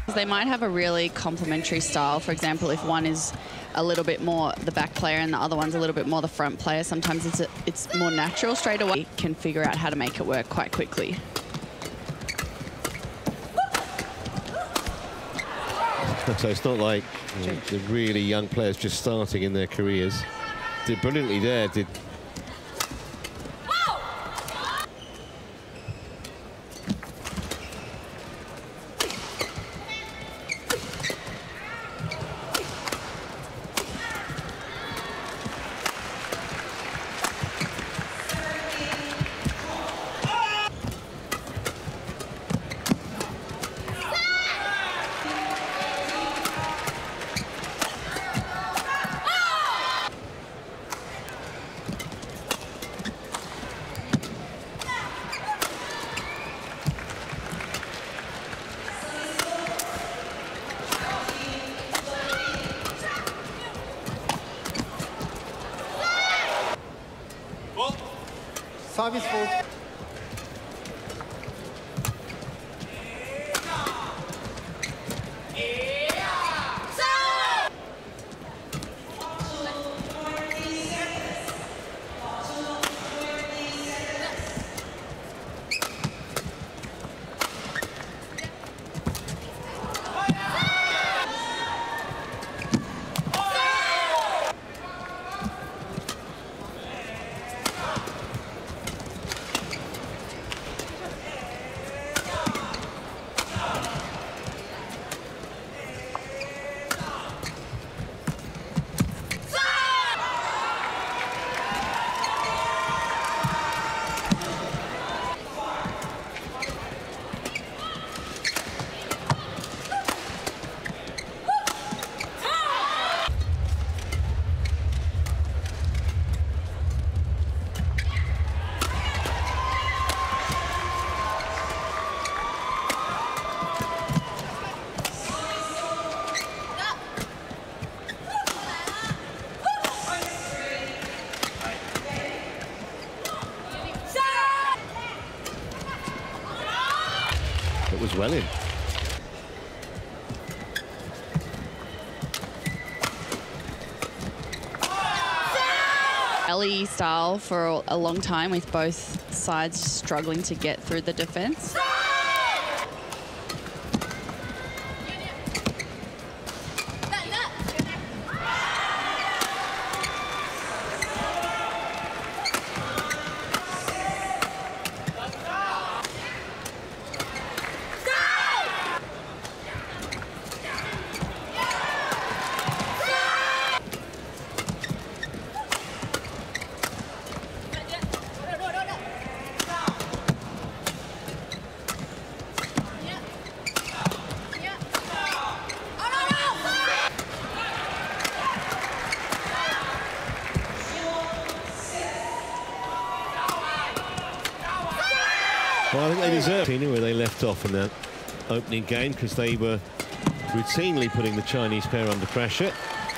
They might have a really complementary style. For example, if one is a little bit more the back player and the other one's a little bit more the front player, sometimes it's more natural straight away. You can figure out how to make it work quite quickly. So it's not like the really young players just starting in their careers. Did brilliantly there, did. Service fault. It was well in. Rally style for a long time with both sides struggling to get through the defense. Well, I think they deserve where they left off in that opening game, because they were routinely putting the Chinese pair under pressure.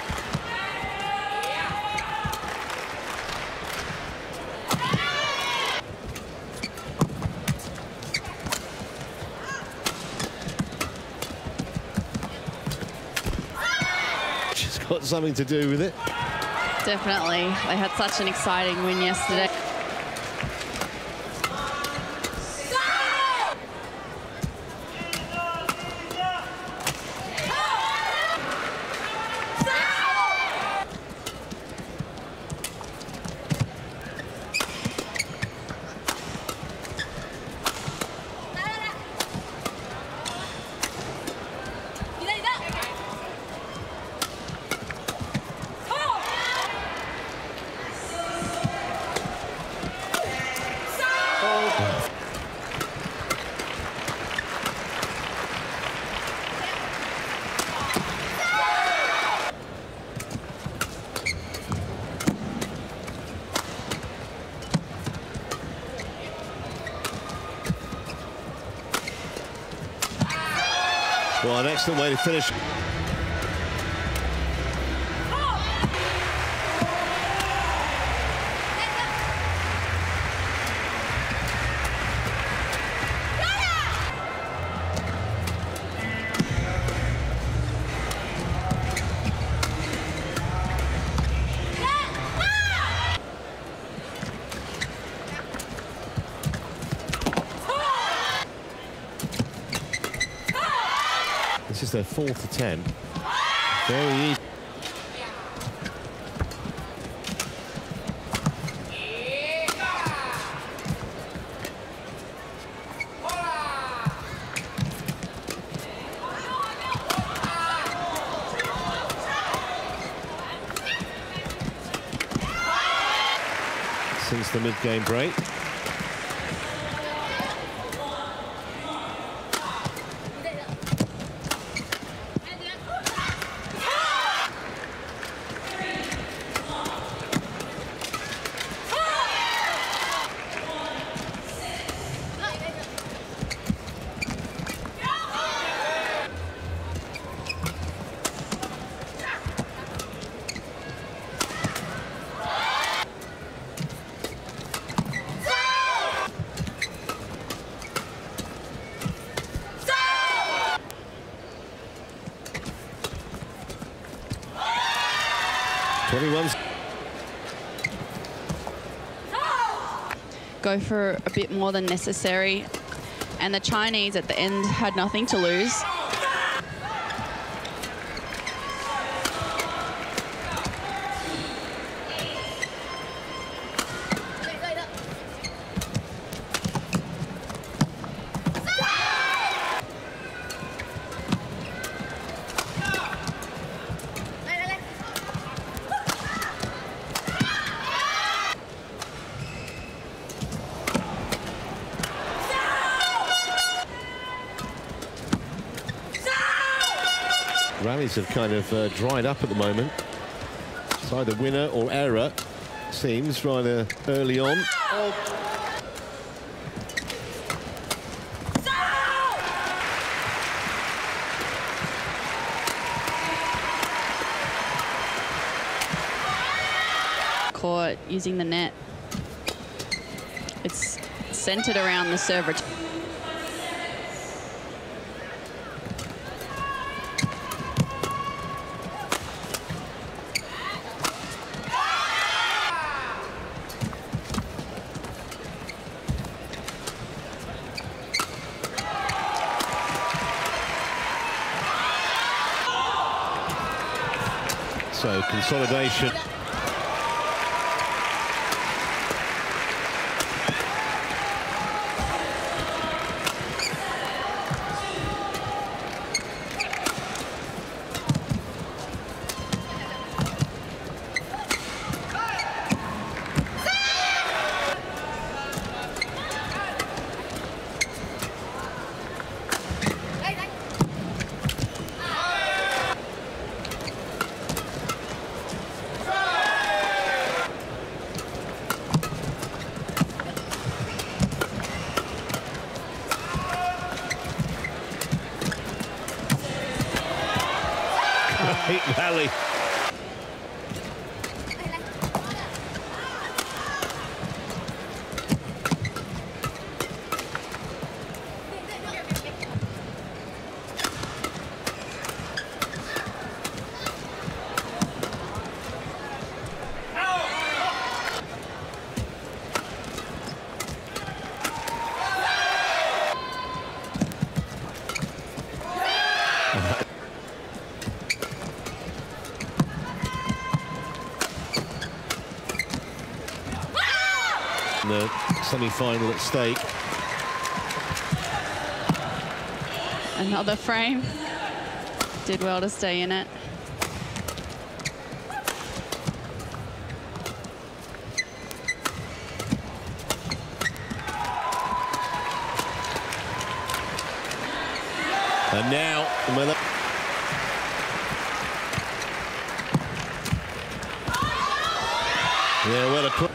She's got something to do with it. Definitely. They had such an exciting win yesterday. Well, an excellent way to finish. their 4th attempt. Very easy. Since the mid-game break. Go for a bit more than necessary, and the Chinese at the end had nothing to lose. Rallies have kind of dried up at the moment. It's either winner or error, seems, rather early on. Caught using the net. It's centered around the serve. So consolidation. Great rally. The semi-final at stake. Another frame. Did well to stay in it. And now, yeah, well, a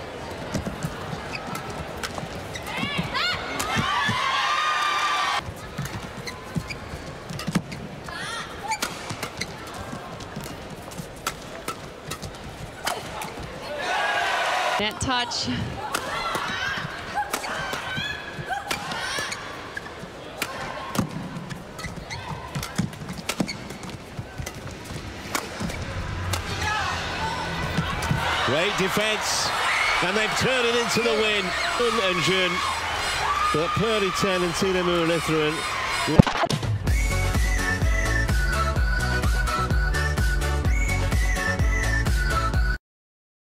net touch. Great defence, and they've turned it into the win. And Zheng, but Pearly 10 and Thinaah Muralitharan